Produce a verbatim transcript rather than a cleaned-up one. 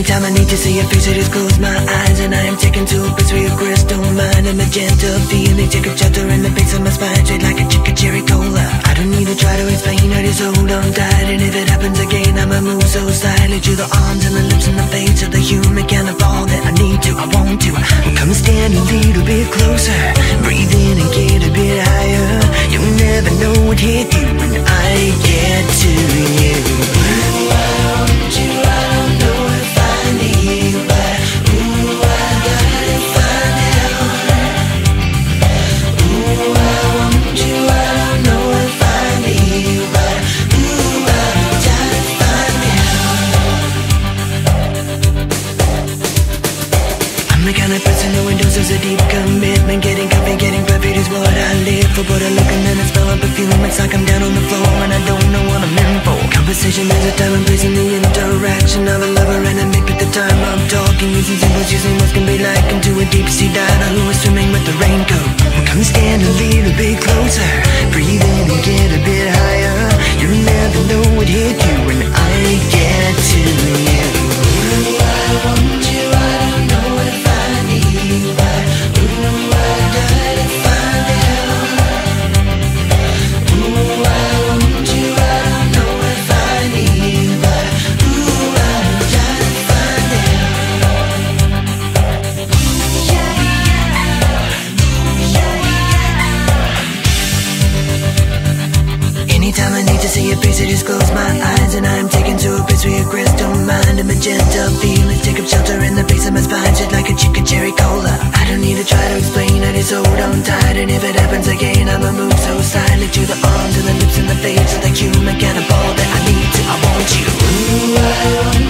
Anytime I need to see your face, I just close my eyes, and I am taken to a place where your crystal mind, a magenta feeling take up shelter in the base of my spine, straight like a chicken cherry cola. I don't need to try to explain, I just hold on tight, and if it happens again, I'ma move so silently to the arms and the lips and the face of the human kind of all that I need to, I want to. Come stand a little bit closer, breathe in and get a bit higher. You'll never know what hit you when I get to you. Ooh, I want you, I don't know if I need you, but ooh, I gotta find out. Ooh, I want you, I don't know if I need you, but ooh, I gotta find out. I'm the kind of person who endorses a deep commitment. Getting coffee, getting perfect is what I live for. But I look and then I smell a perfume, it's like I'm down on the floor and I don't know what I'm in for. Conversation is a time and place in the interaction of a lover and a mate at the time I'm talking. Using symbols, using what can be like into a deep sea diver who is swimming with the raincoat. Come stand a little bit closer, breathe in and get a bit higher. You'll never know what hit you when I get to you. Ooh, I want you, I don't know if I need you, but ooh, I gotta find out. Ooh, I want you, I don't know if I need you, but ooh, I gotta find out. Yeah, yeah. Anytime I need to see your face, I just close my eyes, and I'm taken to a place where your crystal mind, a magenta feelings take up shelter in the base of my spine, shit like a chicken cherry cola. I don't need to try to explain, I just hold on tight, and if it happens again, I'ma move so silently to the arms and the lips and the face of the human kind of all that I need to, I want you. Ooh, I want